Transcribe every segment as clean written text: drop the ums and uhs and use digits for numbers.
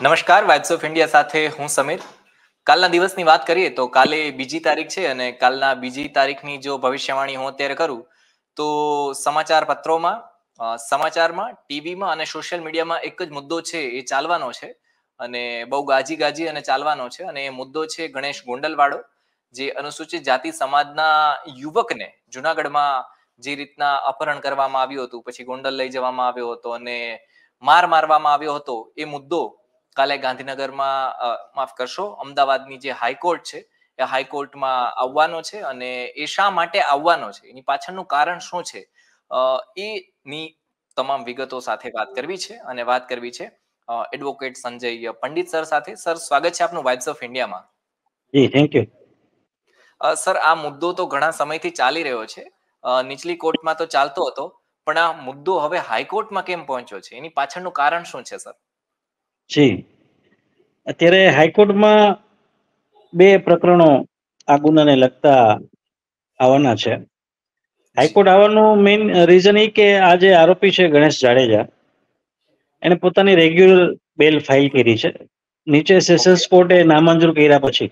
નમસ્કાર, vibes of India સાથે હું સમીર. કાલના દિવસની વાત કરીએ તો કાલે 2જી તારીખ છે અને કાલના 2જી તારીખની જો ભવિષ્યવાણી હું અત્યારે કરું તો સમાચાર પત્રોમાં, સમાચારમાં, ટીવીમાં અને સોશિયલ મીડિયામાં એક જ મુદ્દો છે એ ચાલવાનો છે અને બહુ ગાજી અને ચાલવાનો છે અને એ મુદ્દો છે ગણેશ ગોંડલવાળો, જે અનુસૂચિત જાતિ સમાજના યુવકને જુનાગઢમાં જે રીતના અપહરણ કરવામાં આવ્યું હતું, પછી ગોંડલ લઈ જવામાં આવ્યો હતો અને મારવામાં આવ્યો હતો. એ મુદ્દો કાલે ગાંધીનગરમાં, માફ કરશો, અમદાવાદની જે હાઈકોર્ટ છે એ હાઈકોર્ટમાં આવવાનો છે અને એ શા માટે આવવાનો છે, એની પાછળનું કારણ શું છે, એની તમામ વિગતો સાથે વાત કરવી છે અને વાત કરવી છે એડવોકેટ સંજય પંડિત સર સાથે. સર, સ્વાગત છે આપનું વાઇબ્સ ઓફ ઇન્ડિયામાં. જી, થેન્ક યુ. સર, આ મુદ્દો તો ઘણા સમયથી ચાલી રહ્યો છે. નીચલી કોર્ટમાં તો ચાલતો હતો, પણ આ મુદ્દો હવે હાઈકોર્ટમાં કેમ પહોંચ્યો છે, એની પાછળનું કારણ શું છે સર? જી, અત્યારે હાઈકોર્ટમાં બે પ્રકરણો આ ગુનાને લગતા આવવાના છે. હાઈકોર્ટ આવવાનું મેઇન રીઝન એ કે આ જે આરોપી છે ગણેશ જાડેજા, એને પોતાની રેગ્યુલર બેલ ફાઇલ કરી છે. નીચે સેશન્સ કોર્ટે નામંજૂર કર્યા પછી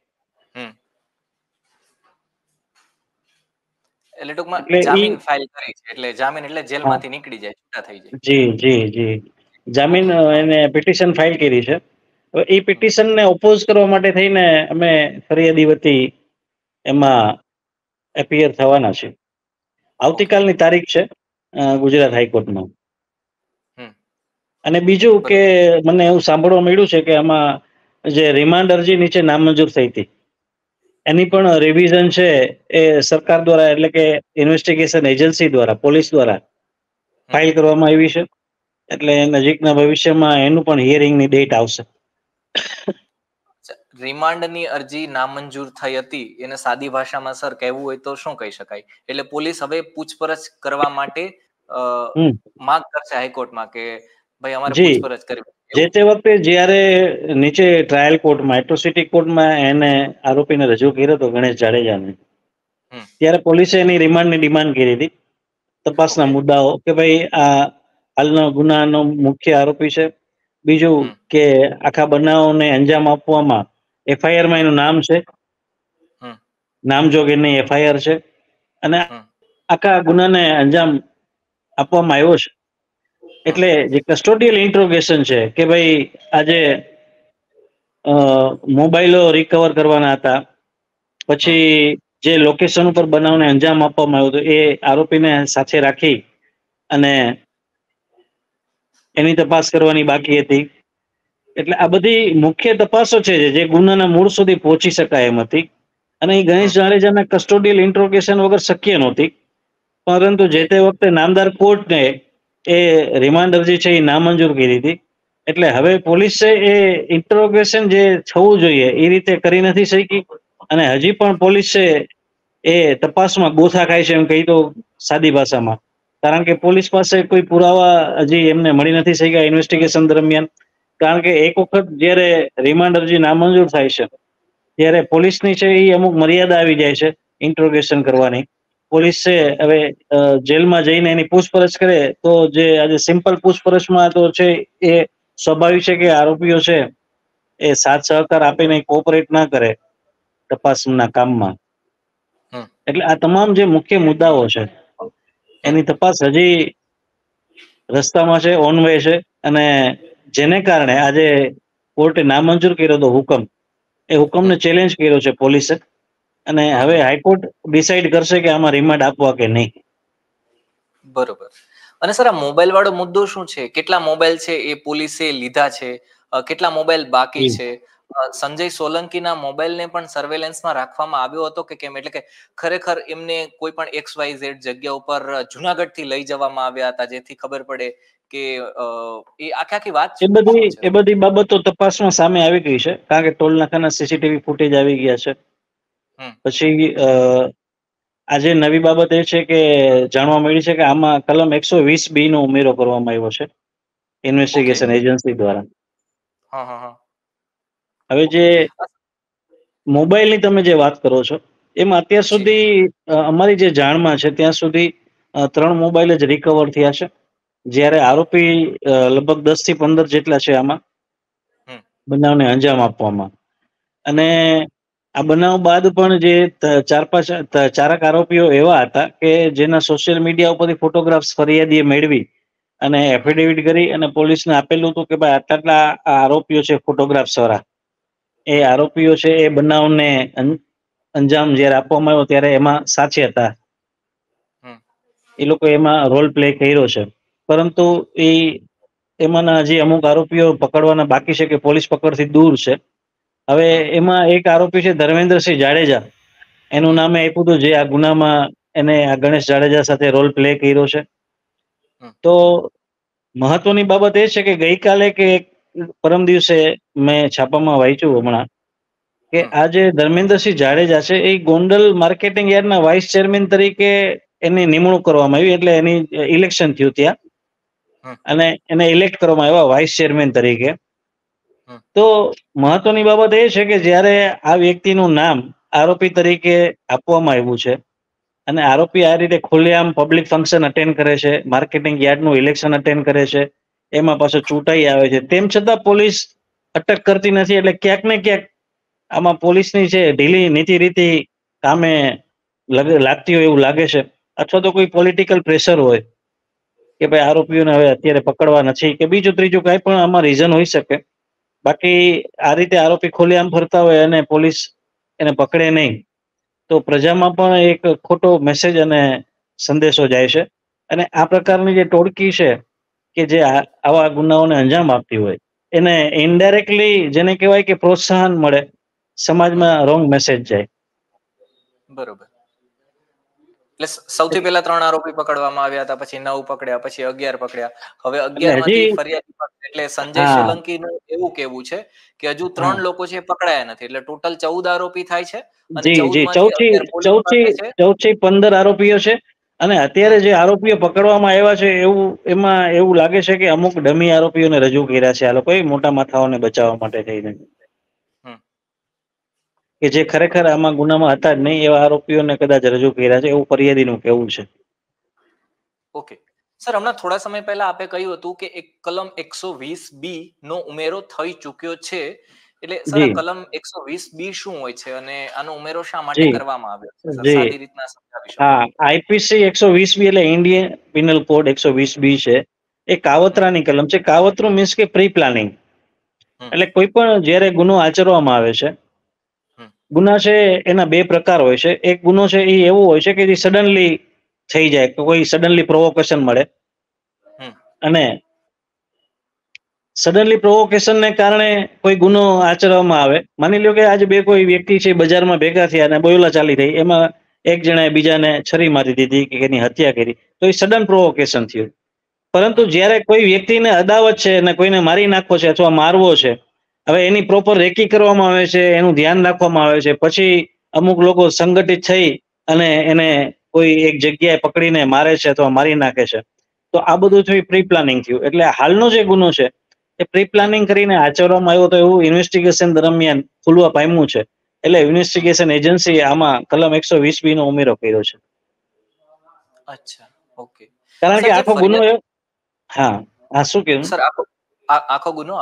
એટલે ટૂંકમાં જામીન ફાઇલ કરી છે, એટલે જામીન એટલે જેલમાંથી નીકળી જાય, છૂટા થઈ જાય. જી, જામીન એને પિટિશન ફાઇલ કરી છે. એ પિટિશનને ઓપોઝ કરવા માટે થઈને અમે ફરિયાદી વતી એમાં એપિયર થવાના છે. આવતીકાલની તારીખ છે ગુજરાત હાઈકોર્ટમાં. અને બીજું કે મને એવું સાંભળવા મળ્યું છે કે આમાં જે રિમાન્ડ અરજી નીચે નામંજૂર થઈ હતી એની પણ રિવિઝન છે એ સરકાર દ્વારા, એટલે કે ઇન્વેસ્ટિગેશન એજન્સી દ્વારા, પોલીસ દ્વારા ફાઇલ કરવામાં આવી છે. એટલે નજીકના ભવિષ્યમાં એનું પણ હિયરિંગની ડેટ આવશે. રિમાન્ડની અરજી નામંજૂર થઈ હતી, એને સાદી ભાષામાં સર કહેવું હોય તો શું કહી શકાય? એટલે પોલીસ હવે પૂછપરછ કરવા માટે માંગ કરશે હાઈકોર્ટમાં કે ભાઈ અમારે પૂછપરછ કરવી. જે તે વખતે જ્યારે નીચે ટ્રાયલ કોર્ટમાં, એટ્રોસિટી કોર્ટમાં એને આરોપીને રજૂ કર્યો હતો ગણેશ જાડેજાને, ત્યારે પોલીસે એની રિમાન્ડની ડિમાન્ડ કરી હતી. તપાસના મુદ્દાઓ કે ભાઈ આ હાલના ગુનાનો મુખ્ય આરોપી છે. બીજું કે આખા બનાવને અંજામ આપવામાં એફઆઈઆરમાં એનું નામ છે, નામજોગ એની એફઆઈઆર છે અને આખા ગુનાને અંજામ આપવામાં આવ્યો છે. એટલે જે કસ્ટોડિયલ ઇન્ટ્રોગેશન છે કે ભાઈ આજે મોબાઈલો રિકવર કરવાના હતા, પછી જે લોકેશન ઉપર બનાવને અંજામ આપવામાં આવ્યો હતો એ આરોપીને સાથે રાખી અને એની તપાસ કરવાની બાકી હતી. એટલે આ બધી મુખ્ય તપાસો છે જે ગુનાના મૂળ સુધી પહોંચી શકાય એમ હતી અને એ ગણેશ જાડેજાના કસ્ટોડિયલ ઇન્ટ્રોગેશન વગર શક્ય નહોતી. પરંતુ જે તે વખતે નામદાર કોર્ટને એ રિમાન્ડ અરજી છે એ નામંજૂર કરી હતી. એટલે હવે પોલીસે એ ઇન્ટ્રોગેશન જે થવું જોઈએ એ રીતે કરી નથી શકી અને હજી પણ પોલીસે એ તપાસમાં ગોથા ખાય છે એમ કહી તો સાદી ભાષામાં. કારણ કે પોલીસ પાસે કોઈ પુરાવા હજી એમને મળી નથી શક્યા ઇન્વેસ્ટિગેશન દરમિયાન. કારણ કે એક વખત જ્યારે રિમાન્ડ અરજી નામંજૂર થાય છે ત્યારે પોલીસની છે એ અમુક મર્યાદા આવી જાય છે ઇન્ટ્રોગેશન કરવાની. પોલીસે હવે જેલમાં જઈને એની પૂછપરછ કરે તો જે આજે સિમ્પલ પૂછપરછમાં તો છે એ સ્વાભાવિક છે કે આરોપીઓ છે એ સાથ સહકાર આપીને કોઓપરેટ ના કરે તપાસના કામમાં. એટલે આ તમામ જે મુખ્ય મુદ્દાઓ છે એની તપાસ હજી રસ્તામાં છે, ઓન વે છે અને જેને કારણે આજે કોર્ટે નામંજૂર કર્યો હતો હુકમ, એ હુકમને ચેલેન્જ કર્યો છે પોલીસે અને હવે હાઈકોર્ટ ડિસાઈડ કરશે કે આમાં રિમાન્ડ આપવા કે નહીં. બરોબર. અને સર, આ મોબાઈલ વાળો મુદ્દો શું છે? કેટલા મોબાઈલ છે એ પોલીસે લીધા છે? કેટલા મોબાઈલ બાકી છે? સંજય સોલંકીના મોબાઈલને પણ સર્વેલન્સમાં રાખવામાં આવ્યો હતો કે કેમ? એટલે કે ખરેખર એમને કોઈ પણ XYZ જગ્યા ઉપર જુનાગઢથી લઈ જવામાં આવ્યા હતા જેથી ખબર પડે કે એ આખી વાત એ બધી બાબતો તપાસમાં સામે આવી ગઈ છે. કારણ કે ટોલ નાકાના સીસીટીવી ફૂટેજ આવી ગયા છે. પછી આજે નવી બાબત એ છે કે જાણવા મળી છે કે આમાં કલમ 120B નો ઉમેરો કરવામાં આવ્યો છે ઇન્વેસ્ટિગેશન એજન્સી દ્વારા. હવે જે મોબાઈલની તમે જે વાત કરો છો એમાં અત્યાર સુધી અમારી જે જાણમાં છે ત્યાં સુધી 3 મોબાઈલ જ રિકવર થયા છે. જ્યારે આરોપી લગભગ 10 થી 15 જેટલા છે આમાં. બનાવને અંજામ આપવામાં. અને આ બનાવ બાદ પણ જે ચારક આરોપીઓ એવા હતા કે જેના સોશિયલ મીડિયા ઉપરથી ફોટોગ્રાફ્સ ફરિયાદીએ મેળવી અને એફિડેવિટ કરી અને પોલીસને આપેલું હતું કે ભાઈ આટલા આરોપીઓ છે ફોટોગ્રાફ્સ વાળા, એ આરોપીઓ છે એ બનાવને અંજામ જયારે આપવામાં આવ્યો ત્યારે એમાં સાચી હતા, એ લોકો એમાં રોલ પ્લે કર્યો છે. પરંતુ એમાંના હજી અમુક આરોપીઓ પકડવાના બાકી છે કે પોલીસ પકડથી દૂર છે. હવે એમાં એક આરોપી છે ધર્મેન્દ્રસિંહ જાડેજા, એનું નામે આપ્યું હતું જે આ ગુનામાં એને આ ગણેશ જાડેજા સાથે રોલ પ્લે કર્યો છે. તો મહત્વની બાબત એ છે કે ગઈકાલે કે પરમ દિવસે મેં છાપામાં વાંચ્યું હમણાં કે આજે ધર્મેન્દ્રસિંહ જાડેજા છે એ ગોંડલ માર્કેટિંગ યાર્ડના વાઇસ ચેરમેન તરીકે એની નિમણૂક કરવામાં આવી, એટલે એની ઇલેક્શન થયું ત્યાં અને એને ઇલેક્ટ કરવામાં આવ્યા વાઇસ ચેરમેન તરીકે. તો મહત્વની બાબત એ છે કે જ્યારે આ વ્યક્તિનું નામ આરોપી તરીકે આપવામાં આવ્યું છે અને આરોપી આ રીતે ખુલ્લેઆમ પબ્લિક ફંક્શન અટેન્ડ કરે છે, માર્કેટિંગ યાર્ડનું ઇલેક્શન અટેન્ડ કરે છે, એમાં પાછો ચૂંટાઈ આવે છે, તેમ છતાં પોલીસ અટક કરતી નથી. એટલે ક્યાંક ને ક્યાંક આમાં પોલીસની છે ઢીલી નીતિ રીતિ કામે લાગતી હોય એવું લાગે છે, અથવા તો કોઈ પોલિટિકલ પ્રેશર હોય કે ભાઈ આરોપીઓને હવે અત્યારે પકડવા નથી કે બીજું ત્રીજું કાંઈ પણ આમાં રીઝન હોઈ શકે. બાકી આ રીતે આરોપી ખુલ્લેઆમ ફરતા હોય અને પોલીસ એને પકડે નહીં તો પ્રજામાં પણ એક ખોટો મેસેજ અને સંદેશો જાય છે. અને આ પ્રકારની જે ટોળકી છે કે જે આવા ગુનાઓને અંજામ આપતી હોય એને ઇનડાયરેક્ટલી જેને કહેવાય કે પ્રોત્સાહન મળે, સમાજમાં રોંગ મેસેજ જાય. બરોબર. એટલે સૌથી પહેલા 3 આરોપી પકડવામાં આવ્યા હતા, પછી 9 પકડ્યા, પછી 11 પકડ્યા. હવે 11 માંથી ફરિયાદી એટલે સંજય સોલંકી નું એવું કેવું છે કે હજુ 3 લોકો છે પકડાયા નથી, એટલે ટોટલ 14 આરોપી થાય છે અને 14 માંથી 11 પોલીસ પાસે છે. 14 થી 15 આરોપીઓ છે અને અત્યારે જે આરોપીઓ પકડવામાં આવ્યા છે એમાં એવું લાગે છે કે અમુક ડમી આરોપીઓને રજૂ કર્યા છે આ લોકોએ મોટા માથાઓને બચાવવા માટે થઈને, કે જે ખરેખર આમાં ગુનામાં હતા જ નહીં એવા આરોપીઓને કદાચ રજૂ કર્યા છે એવું ફરિયાદીનું કહેવું છે. ઓકે સર, હમણાં થોડા સમય પહેલા આપે કહ્યું હતું કે એક કલમ 120B નો ઉમેરો થઈ ચૂક્યો છે, એટલે સર આ કલમ 120B શું હોય છે અને આનો ઉમેરો શા માટે કરવામાં આવ્યો છે? સર સાદી રીતના સમજાવી શકો? હા, આઈપીસી 120B એટલે ઇન્ડિયન પિનલ કોડ 120B છે. એ કાવતરાની કલમ છે. કાવતરું મીન્સ કે પ્રી પ્લાનિંગ. એટલે કોઈ પણ જ્યારે ગુનો આચરવામાં આવે છે, ગુના છે એના 2 પ્રકાર હોય છે. એક ગુનો છે એ એવો હોય છે કે જે સડનલી થઈ જાય, કોઈ સડનલી પ્રોવોકેશન મળે અને સડનલી પ્રોવોકેશનને કારણે કોઈ ગુનો આચરવામાં આવે. માની લો કે આજે કોઈ વ્યક્તિ છે બજારમાં ભેગા થયા અને બોલાચાલી થઈ, એમાં એક જણાએ બીજાને છરી મારી દીધી કે એની હત્યા કરી, તો એ સડન પ્રોવોકેશન થયું. પરંતુ જ્યારે કોઈ વ્યક્તિને અદાવત છે અને કોઈને મારી નાખવો છે અથવા મારવો છે, હવે એની પ્રોપર રેકી કરવામાં આવે છે, એનું ધ્યાન રાખવામાં આવે છે, પછી અમુક લોકો સંગઠિત થઈ અને એને કોઈ એક જગ્યાએ પકડીને મારે છે અથવા મારી નાખે છે, તો આ બધું થયું પ્રી પ્લાનિંગ થયું. એટલે હાલનો જે ગુનો છે એ પ્રી પ્લાનિંગ કરીને આચરવામાં આવ્યો તો એવું ઇન્વેસ્ટિગેશન દરમિયાન ખુલવા પામ્યું છે. એટલે ઇન્વેસ્ટિગેશન એજન્સી આમાં કલમ 120B નો ઉમેરો કર્યો છે. અચ્છા, ઓકે. કારણ કે આખો ગુનો શું કહેવું સર આખો ગુનો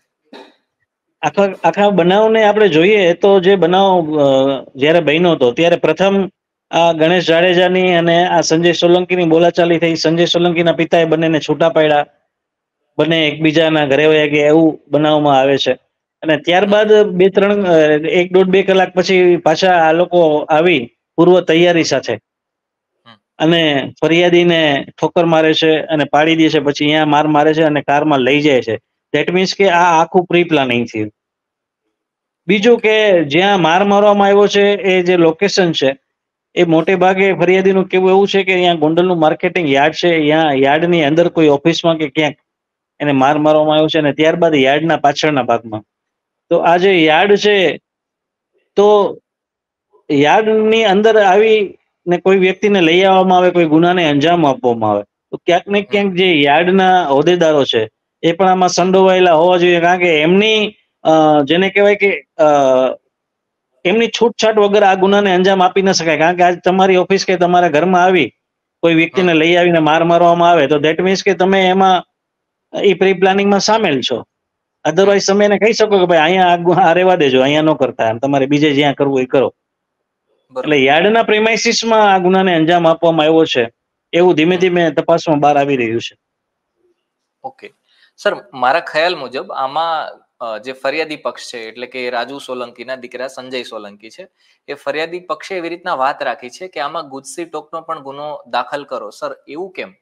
આખા બનાવને આપણે જોઈએ તો જે બનાવ જ્યારે બન્યો હતો ત્યારે પ્રથમ આ ગણેશ જાડેજાની અને આ સંજય સોલંકીની બોલાચાલી થઈ. સંજય સોલંકીના પિતાએ બંનેને છૂટા પાડ્યા, બંને એકબીજાના ઘરે વયા ગયા એવું બનાવવામાં આવે છે. અને ત્યારબાદ 1-1.5-2 કલાક પછી પાછા આ લોકો આવી પૂર્વ તૈયારી સાથે અને ફરિયાદીને ઠોકર મારે છે અને પાડી દે છે, પછી અહીંયા માર મારે છે અને કારમાં લઈ જાય છે. ધેટ મીન્સ કે આ આખું પ્રી પ્લાનિંગ થયું. બીજું કે જ્યાં માર મારવામાં આવ્યો છે એ જે લોકેશન છે એ મોટે ભાગે ફરિયાદીનું કેવું એવું છે કે અહીંયા ગોંડલનું માર્કેટિંગ યાર્ડ છે, અહીંયા યાર્ડની અંદર કોઈ ઓફિસમાં કે ક્યાંક એને માર મારવામાં આવ્યો છે અને ત્યારબાદ યાર્ડના પાછળના ભાગમાં. તો આ જે યાર્ડ છે, તો યાર્ડની અંદર આવી ને કોઈ વ્યક્તિને લઈ આવવામાં આવે, કોઈ ગુનાને અંજામ આપવામાં આવે, તો ક્યાંક ને ક્યાંક જે યાર્ડના હોદ્દેદારો છે એ પણ આમાં સંડોવાયેલા હોવા જોઈએ. કારણ કે એમની જેને કહેવાય કે એમની છૂટછાટ વગર આ ગુનાને અંજામ આપી ન શકાય. કારણ કે આજ તમારી ઓફિસ કે તમારા ઘરમાં આવી કોઈ વ્યક્તિને લઈ આવીને માર મારવામાં આવે તો ધેટ મીન્સ કે તમે એમાં એ પ્રી પ્લાનિંગમાં સામેલ છો. અધરવાઇઝ તમે એને કહી શકો કે ભાઈ અહીંયા આ રહેવા દેજો, અહીંયા ન કરતા, તમારે બીજે જ્યાં કરવું એ કરો. એટલે યાર્ડના પ્રેમાઇસીસમાં આ ગુનાને અંજામ આપવામાં આવ્યો છે એવું ધીમે ધીમે તપાસમાં બહાર આવી રહ્યું છે. ઓકે સર, મારા ખ્યાલ મુજબ આમાં જે ફરિયાદી પક્ષ છે એટલે કે રાજુ સોલંકીના દીકરા સંજય સોલંકી છે, એ ફરિયાદી પક્ષે એવી રીતના વાત રાખી છે કે આમાં ગુજસી ટોકનો પણ ગુનો દાખલ કરો. સર, એવું કેમ?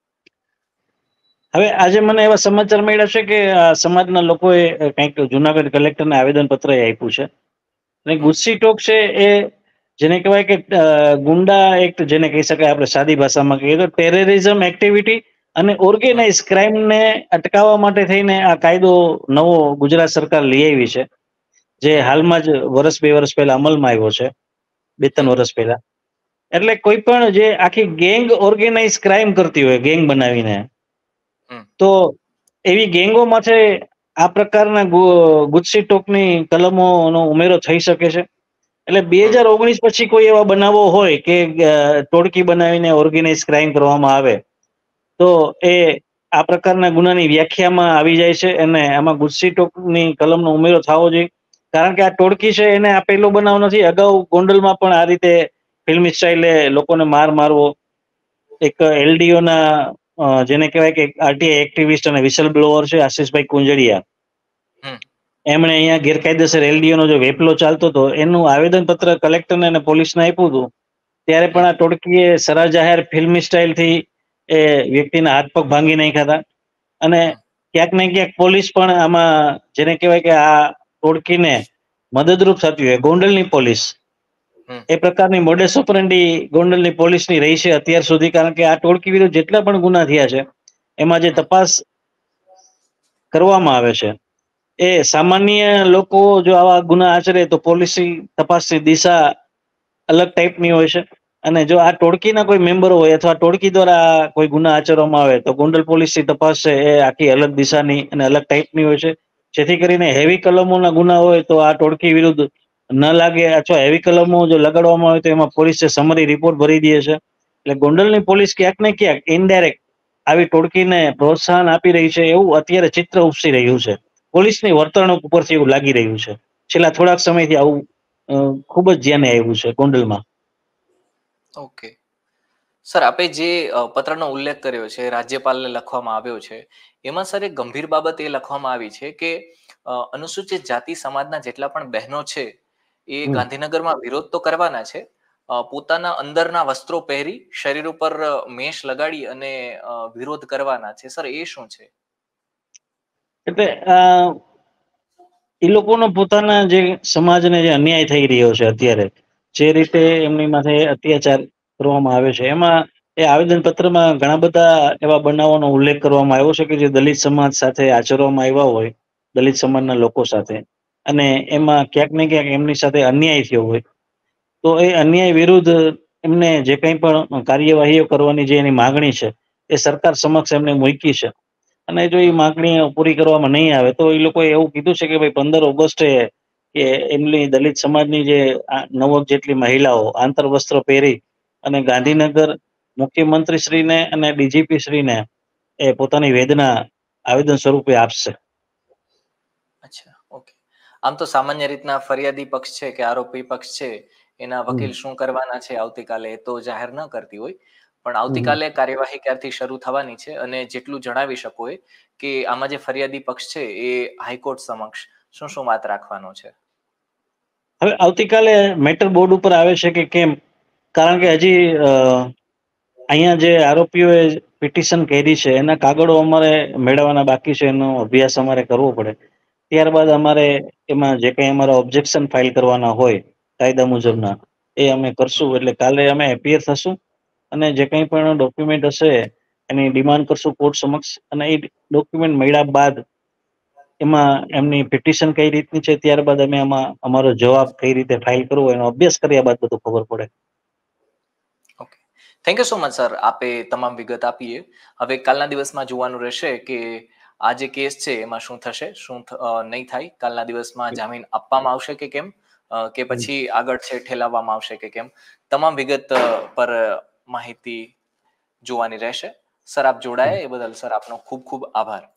હવે આજે મને એવા સમાચાર મળ્યા છે કે સમાજના લોકોએ કંઈક જુનાગઢ કલેક્ટરને આવેદન પત્ર આપ્યું છે. અને ગુજસી ટોક છે એ જેને કહેવાય કે ગુંડા એક્ટ, જેને કહી શકાય આપણે સાદી ભાષામાં કહીએ તો ટેરરિઝમ એક્ટિવિટી અને ઓર્ગેનાઇઝ ક્રાઇમને અટકાવવા માટે થઈને આ કાયદો નવો ગુજરાત સરકાર લઈ આવી છે, જે હાલમાં જ 1-2 વર્ષ પહેલા અમલમાં આવ્યો છે, 2-3 વર્ષ પહેલા. એટલે કોઈ પણ જે આખી ગેંગ ઓર્ગેનાઇઝ ક્રાઇમ કરતી હોય ગેંગ બનાવીને, તો એવી ગેંગો માથે આ પ્રકારના ગુજસી ટોકની કલમોનો ઉમેરો થઈ શકે છે. એટલે 2019 પછી કોઈ એવા બનાવો હોય કે ટોળકી બનાવીને ઓર્ગેનાઇઝ ક્રાઇમ કરવામાં આવે તો એ આ પ્રકારના ગુનાની વ્યાખ્યામાં આવી જાય છે અને આમાં ગુજસી ટોકની કલમનો ઉમેરો થવો જોઈએ. કારણ કે આ ટોળકી છે એને આ પહેલો બનાવ નથી. અગાઉ ગોંડલમાં પણ આ રીતે ફિલ્મી સ્ટાઇલે લોકોને મારવો, એક એલડીઓના જેને કહેવાય કે આરટીઆઈ એક્ટિવિસ્ટ અને વિસલ બ્લોઅર છે આશિષભાઈ કુંજડિયા, એમણે અહીંયા ગેરકાયદેસર એલડીઓનો જો વેપલો ચાલતો હતો એનું આવેદનપત્ર કલેક્ટરને અને પોલીસને આપ્યું હતું. ત્યારે પણ આ ટોળકીએ સરા જાહેર ફિલ્મી સ્ટાઇલથી એ વ્યક્તિના હાથ પગ ભાંગી નાખ્યા હતા. અને ક્યાંક ને ક્યાંક પોલીસ પણ આમાં જેને કહેવાય કે આ ટોળકીને મદદરૂપ થતી હોય, ગોંડલની પોલીસ એ પ્રકારની મોડેસ ઓપરેન્ડી ગોંડલની પોલીસની રહી છે અત્યાર સુધી. કારણ કે આ ટોળકી વિરુદ્ધ જેટલા પણ ગુના થયા છે એમાં જે તપાસ કરવામાં આવે છે એ સામાન્ય લોકો જો આવા ગુના આચરે તો પોલીસની તપાસની દિશા અલગ ટાઈપની હોય છે. અને જો આ ટોળકીના કોઈ મેમ્બરો હોય અથવા ટોળકી દ્વારા કોઈ ગુના આચરવામાં આવે તો ગોંડલ પોલીસની તપાસ છે એ આખી અલગ દિશાની અને અલગ ટાઈપની હોય છે. જેથી કરીને હેવી કલમોના ગુના હોય તો આ ટોળકી વિરુદ્ધ ન લાગે, અથવા હેવી કલમો જો લગાડવામાં આવે તો એમાં પોલીસે સમરી રિપોર્ટ ભરી દે છે. એટલે ગોંડલની પોલીસ ક્યાંક ને ક્યાંક ઇનડાયરેક્ટ આવી ટોળકીને પ્રોત્સાહન આપી રહી છે એવું અત્યારે ચિત્ર ઉપસી રહ્યું છે. પોલીસની વર્તણૂક ઉપરથી એવું લાગી રહ્યું છે. છેલ્લા થોડાક સમયથી આવું ખૂબ જ ધ્યાને આવ્યું છે ગોંડલમાં. ઓકે સર, આપે જે પત્રનો ઉલ્લેખ કર્યો છે રાજ્યપાલને લખવામાં આવ્યો છે, એમાં સર એક ગંભીર બાબત એ લખવામાં આવી છે કે અનુસૂચિત જાતિ સમાજના જેટલા પણ બહેનો છે એ ગાંધીનગરમાં વિરોધ તો કરવાના છે, પોતાના અંદરના વસ્ત્રો પહેરી શરીર ઉપર મેશ લગાડી અને વિરોધ કરવાના છે. સર, એ શું છે? એટલે એ લોકોનો પોતાના જે સમાજને જે અન્યાય થઈ રહ્યો છે અત્યારે, જે રીતે એમની માથે અત્યાચાર કરવામાં આવે છે, એમાં એ આવેદનપત્રમાં ઘણા બધા એવા બનાવોનો ઉલ્લેખ કરવામાં આવ્યો છે કે જે દલિત સમાજ સાથે આચરવામાં આવ્યા હોય, દલિત સમાજના લોકો સાથે, અને એમાં ક્યાંક ને ક્યાંક એમની સાથે અન્યાય થયો હોય તો એ અન્યાય વિરુદ્ધ એમને જે કંઈ પણ કાર્યવાહીઓ કરવાની જે એની માગણી છે એ સરકાર સમક્ષ એમને મૂકી છે. અને જો એ માગણી પૂરી કરવામાં નહીં આવે તો એ લોકોએ એવું કીધું છે કે ભાઈ 15 ઓગસ્ટે કે એમની દલિત સમાજની જે 9 જેટલી મહિલાઓ આંતરવસ્ત્રો પહેરી અને ગાંધીનગર મુખ્યમંત્રી શ્રીને અને ડીજીપી શ્રીને એ પોતાની વેદના આવેદન સ્વરૂપે આપશે. અચ્છા, ઓકે. આમ તો સામાન્ય રીતના ફરિયાદી પક્ષ છે કે આરોપી પક્ષ છે એના વકીલ શું કરવાના છે આવતીકાલે એ તો જાહેર ન કરતી હોય, પણ આવતીકાલે કાર્યવાહી ક્યારથી શરૂ થવાની છે અને જેટલું જણાવી શકો કે આમાં જે ફરિયાદી પક્ષ છે એ હાઈકોર્ટ સમક્ષ શું શું વાત રાખવાનો છે? હવે આવતીકાલે મેટર બોર્ડ ઉપર આવે છે કે કેમ, કારણ કે હજી અહીંયા જે આરોપીઓએ પિટિશન કરી છે એના કાગળો અમારે મેળવવાના બાકી છે, એનો અભ્યાસ અમારે કરવો પડે. ત્યારબાદ અમારે એમાં જે કંઈ અમારા ઓબ્જેક્શન ફાઇલ કરવાના હોય કાયદા મુજબના એ અમે કરશું. એટલે કાલે અમે એપિયર થશું અને જે કંઈ પણ ડોક્યુમેન્ટ હશે એની ડિમાન્ડ કરશું કોર્ટ સમક્ષ, અને એ ડોક્યુમેન્ટ મળ્યા બાદ એમાં એમની પિટિશન કઈ રીતની છે, ત્યારબાદ અમે એમાં અમારો જવાબ કઈ રીતે ફાઇલ કરવો એનો અભ્યાસ કર્યા બાદ બધું ખબર પડે. Okay, thank you so much sir, આપે તમામ વિગત આપીએ. હવે કાલના દિવસમાં જોવાનું રહેશે કે આ જે કેસ છે એમાં શું થશે, શું નહીં થાય. કાલના દિવસમાં જામીન આપવામાં આવશે કે કેમ, કે પછી આગળ છે ઠેલાવવામાં આવશે કે કેમ, તમામ વિગત પર માહિતી જોવાની રહેશે. સર, આપ જોડાયા એ બદલ સર આપનો ખૂબ ખૂબ આભાર.